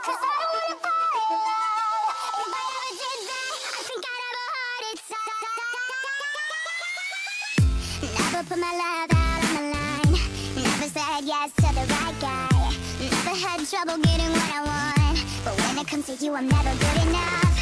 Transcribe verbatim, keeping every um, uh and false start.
'cause I don't wanna fall in love. If I ever did that, I think I'd have a heart attack. Never put my love out on the line. Never said yes to the right guy. Never had trouble getting what I want. But when it comes to you, I'm never good enough.